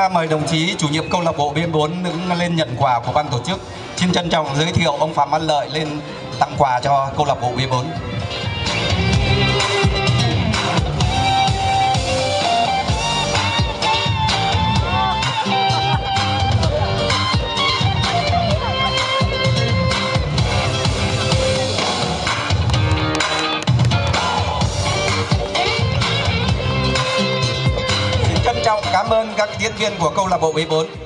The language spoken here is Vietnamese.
mời đồng chí chủ nhiệm câu lạc bộ B4 đứng lên nhận quà của ban tổ chức. Xin trân trọng giới thiệu ông Phạm Văn Lợi lên tặng quà cho câu lạc bộ B4. Trân trọng cảm ơn các diễn viên của câu lạc bộ B4.